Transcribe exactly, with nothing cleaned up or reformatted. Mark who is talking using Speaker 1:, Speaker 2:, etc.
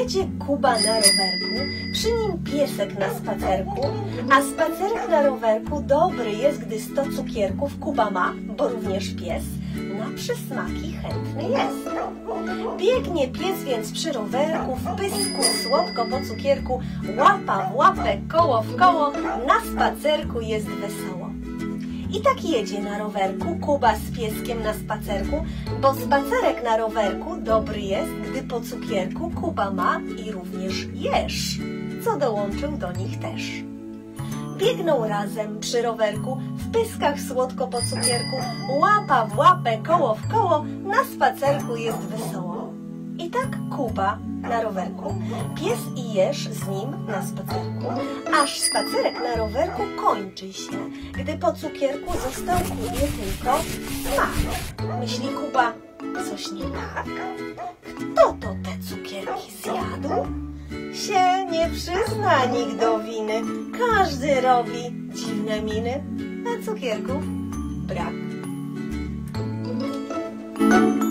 Speaker 1: Jedzie Kuba na rowerku, przy nim piesek na spacerku, a spacerek na rowerku dobry jest, gdy sto cukierków Kuba ma, bo również pies na przysmaki chętny jest. Biegnie pies więc przy rowerku, w pysku słodko po cukierku, łapa w łapę, koło w koło, na spacerku jest wesoło. I tak jedzie na rowerku Kuba z pieskiem na spacerku, bo spacerek na rowerku dobry jest, gdy po cukierku Kuba ma i również jesz, co dołączył do nich też. Biegną razem przy rowerku, w pyskach słodko po cukierku, łapa w łapę, koło w koło, na spacerku jest wesoło. I tak Kuba na rowerku, pies i jeż z nim na spacerku, aż spacerek na rowerku kończy się, gdy po cukierku został Kubie tylko smak. Myśli Kuba, coś nie tak? Kto to te cukierki zjadł? Się nie przyzna nikt do winy, każdy robi dziwne miny, a cukierków brak.